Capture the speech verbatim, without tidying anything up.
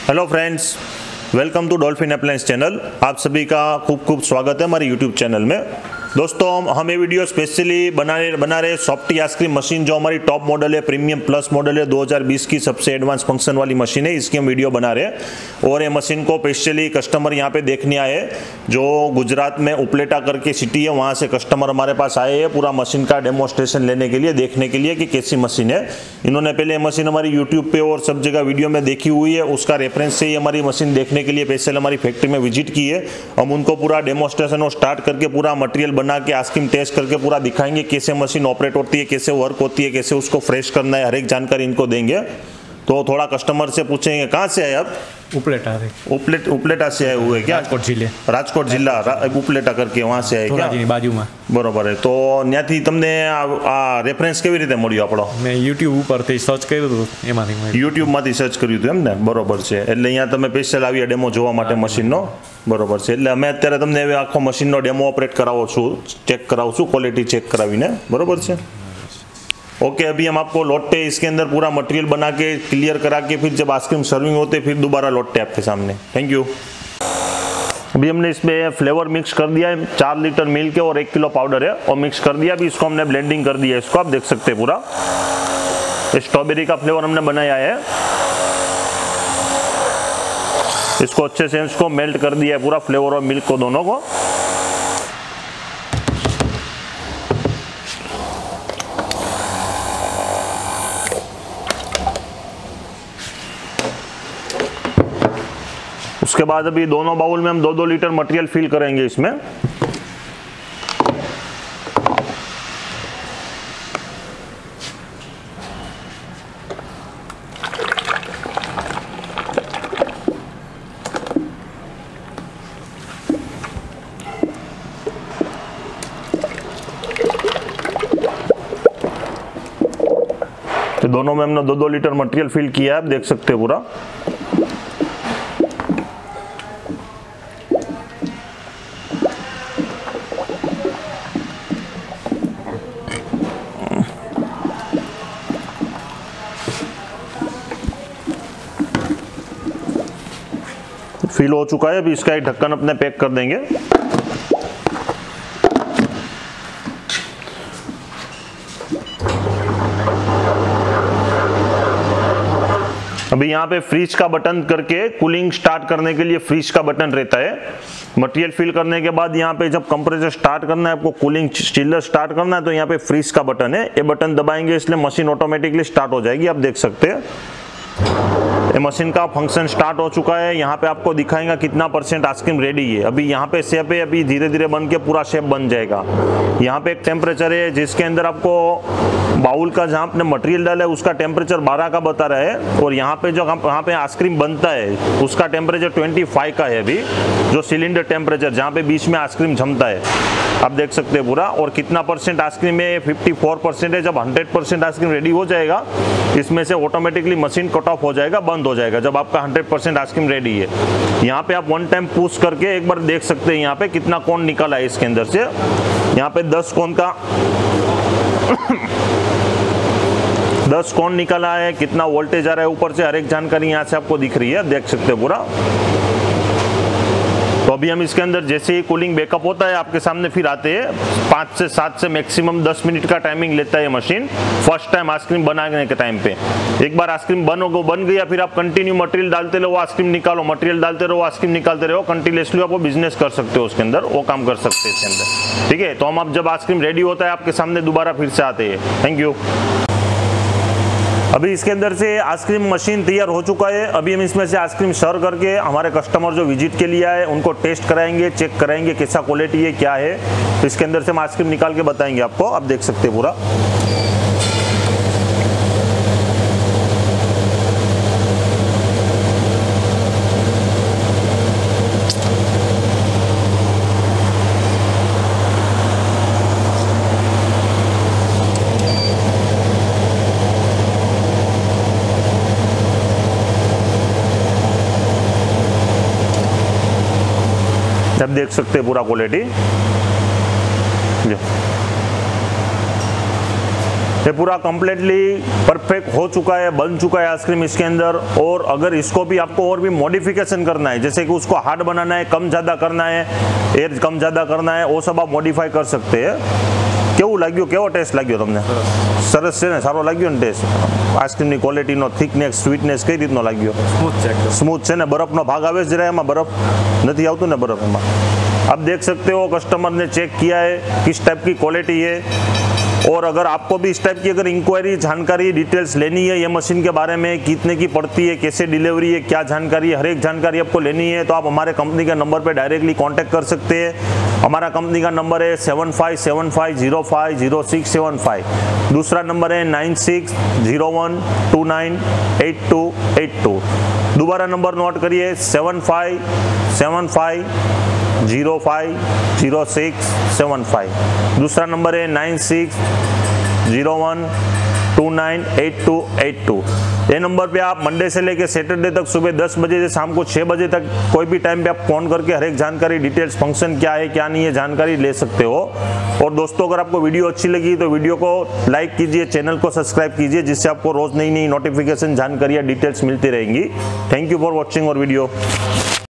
Hello friends, welcome to Dolphin appliance channel. आप सभी का खूब खूब स्वागत है हमारे यूट्यूब चैनल में। दोस्तों, हम ये वीडियो स्पेशली बना रहे बना रहे सॉफ्टी आइसक्रीम मशीन, जो हमारी टॉप मॉडल है, प्रीमियम प्लस मॉडल है, दो हज़ार बीस की सबसे एडवांस फंक्शन वाली मशीन है। इसकी हम वीडियो बना रहे हैं और ये मशीन को स्पेशली कस्टमर यहाँ पे देखने आए, जो गुजरात में उपलेटा करके सिटी है, वहाँ से कस्टमर हमारे पास आए हैं पूरा मशीन का डेमोस्ट्रेशन लेने के लिए, देखने के लिए कि कैसी मशीन है। इन्होंने पहले मशीन हमारी यूट्यूब पे और सब जगह वीडियो में देखी हुई है, उसका रेफरेंस से ही हमारी मशीन देखने के लिए स्पेशल हमारी फैक्ट्री में विजिट की है। हम उनको पूरा डेमोस्ट्रेशन और स्टार्ट करके पूरा मटेरियल बना के आइसक्रीम टेस्ट करके पूरा दिखाएंगे कैसे मशीन ऑपरेट होती है, कैसे वर्क होती है, कैसे उसको फ्रेश करना है, हर एक जानकारी इनको देंगे। तो थोड़ा कस्टमर से पूछेंगे, कहाँ से आए आप? उपलेटा से। उपलेट उपलेटा से आए हुए क्या? राजकोट जिले राजकोट जिला उपलेटा करके वहाँ से आए क्या? बाजू में। बरोबर है। तो ત્યાંથી તમને આ રેફરન્સ કેવી રીતે મળ્યો આપણો? મેં YouTube ઉપરથી સર્ચ કર્યું હતું, એમાંથી YouTube માંથી સર્ચ કર્યું હતું એમ ને? બરોબર છે। એટલે અહીંયા તમે સ્પેશિયલ આવી ડેમો જોવા માટે મશીનનો, બરોબર છે। એટલે અમે અત્યારે તમને હવે આખો મશીનનો ડેમો ઓપરેટ કરાવો છું, ચેક કરાવું છું, ક્વોલિટી ચેક કરાવીને, બરોબર છે। ओके, अभी हम आपको लौटते हैं इसके अंदर पूरा मटेरियल बना के क्लियर करा के, फिर जब आइसक्रीम सर्विंग होते फिर दोबारा लौटते हैं आपके सामने। Thank you. अभी हमने इसमें फ्लेवर मिक्स कर दिया है, चार लीटर मिल्क है और एक किलो पाउडर है और मिक्स कर दिया। अभी इसको हमने ब्लेंडिंग कर दिया है, इसको आप देख सकते हैं पूरा स्ट्रॉबेरी का फ्लेवर हमने बनाया है। इसको अच्छे से इसको मेल्ट कर दिया है पूरा, फ्लेवर और मिल्क को दोनों को। उसके बाद अभी दोनों बाउल में हम दो दो लीटर मटेरियल फिल करेंगे इसमें। तो दोनों में हमने दो दो लीटर मटेरियल फिल किया है, आप देख सकते हैं पूरा। फिल हो चुका है। अभी इसका एक ढक्कन अपने पैक कर देंगे। अभी यहाँ पे फ्रीज का बटन करके कूलिंग स्टार्ट करने के लिए फ्रीज का बटन रहता है। मटेरियल फिल करने के बाद यहाँ पे जब कंप्रेसर स्टार्ट करना है, आपको कूलिंग चिल्लर स्टार्ट करना है, तो यहाँ पे फ्रीज का बटन है, ये बटन दबाएंगे इसलिए मशीन ऑटोमेटिकली स्टार्ट हो जाएगी। आप देख सकते हैं ये मशीन का फंक्शन स्टार्ट हो चुका है। यहाँ पे आपको दिखाएगा कितना परसेंट आइसक्रीम रेडी है। अभी यहाँ पे शेप है, अभी धीरे धीरे बन के पूरा शेप बन जाएगा। यहाँ पे एक टेम्परेचर है जिसके अंदर आपको बाउल का जहाँ आपने मटेरियल डाला है उसका टेम्परेचर बारह का बता रहा है, और यहाँ पे जो यहाँ पे आइसक्रीम बनता है उसका टेम्परेचर पच्चीस का है। अभी जो सिलेंडर टेम्परेचर जहाँ पे बीच में आइसक्रीम जमता है, आप देख सकते हैं पूरा। और कितना परसेंट आइसक्रीम है? चौवन परसेंट है। जब हंड्रेड परसेंट आइसक्रीम रेडी हो जाएगा, इसमें से ऑटोमेटिकली मशीन कट ऑफ हो जाएगा, बंद हो जाएगा जब आपका हंड्रेड परसेंट आइसक्रीम रेडी है। यहाँ पे आप वन टाइम पुश करके एक बार देख सकते हैं यहाँ पे कितना कोन निकला है इसके अंदर से। यहाँ पे दस कोन का दस कोन निकला है, कितना वोल्टेज आ रहा है ऊपर से, हर एक जानकारी यहाँ से आपको दिख रही है, देख सकते हैं पूरा। तो अभी हम इसके अंदर जैसे ही कूलिंग बैकअप होता है आपके सामने फिर आते हैं। पाँच से सात से मैक्सिमम दस मिनट का टाइमिंग लेता है मशीन फर्स्ट टाइम आइसक्रीम बनाने के टाइम पे। एक बार आइसक्रीम बन हो बन गया, फिर आप कंटिन्यू मटेरियल डालते रहो, आइसक्रीम निकालो, मटेरियल डालते रहो, आइसक्रीम निकालते रहो, कंटिन्यूसली आप वो बिजनेस कर सकते हो, उसके अंदर वो काम कर सकते हैं इसके अंदर। ठीक है, तो हम अब जब आइसक्रीम रेडी होता है आपके सामने दोबारा फिर से आते हैं। Thank you. अभी इसके अंदर से आइसक्रीम मशीन तैयार हो चुका है। अभी हम इसमें से आइसक्रीम सर्व करके हमारे कस्टमर जो विजिट के लिए आए उनको टेस्ट कराएंगे, चेक कराएंगे कैसा क्वालिटी है, क्या है। तो इसके अंदर से हम आइसक्रीम निकाल के बताएंगे आपको, आप देख सकते हैं पूरा। आप देख सकते हैं पूरा क्वालिटी। ये पूरा कंप्लीटली परफेक्ट हो चुका है, बन चुका है आइसक्रीम इसके अंदर। और अगर इसको भी आपको और भी मॉडिफिकेशन करना है, जैसे कि उसको हार्ड बनाना है, कम ज़्यादा करना है, एयर कम ज़्यादा करना है, वो सब आप मॉडिफाई कर सकते हैं। કેવું લાગ્યું, કેવો ટેસ્ટ લાગ્યો તમને? સરસ છે ને, સારો લાગ્યો ને ટેસ્ટ? આઈસ્ક્રીમની ક્વોલિટીનો થિકનેસ, સ્વીટનેસ કઈ રીતનો લાગ્યો? स्मूथ चेक स्मूथ છે ને, બરફનો ભાગ આવે જ જરા એમાં, બરફ નથી આવતું ને બરફ એમાં। आप देख सकते हो कस्टमर ने चेक किया है किस टाइप की क्वालिटी है। और अगर आपको भी इस टाइप की अगर इंक्वायरी, जानकारी, डिटेल्स लेनी है ये मशीन के बारे में, कितने की पड़ती है, कैसे डिलीवरी है, क्या जानकारी है, हर एक जानकारी आपको लेनी है तो आप हमारे कंपनी के नंबर पे डायरेक्टली कांटेक्ट कर सकते हैं। हमारा कंपनी का नंबर है seven five seven five zero five zero six seven five. दूसरा नंबर है nine six zero one two nine eight two eight two. दोबारा नंबर नोट करिए, seven five seven five zero five zero six seven five. दूसरा number है nine six zero one two nine eight two eight two. ये number पे आप Monday से लेकर Saturday तक सुबह दस बजे से शाम को छः बजे तक कोई भी टाइम पे आप फ़ोन करके हर एक जानकारी, डिटेल्स, फंक्शन क्या है क्या नहीं है जानकारी ले सकते हो। और दोस्तों अगर आपको वीडियो अच्छी लगी तो वीडियो को लाइक कीजिए, चैनल को सब्सक्राइब कीजिए, जिससे आपको रोज़ नई नई नोटिफिकेशन, जानकारियाँ, डिटेल्स मिलती रहेंगी। थैंक यू फॉर वॉचिंग और वीडियो।